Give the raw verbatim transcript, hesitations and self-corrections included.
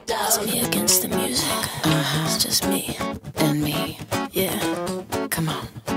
It's me against the music. Uh-huh. It's just me and me. Yeah. Come on.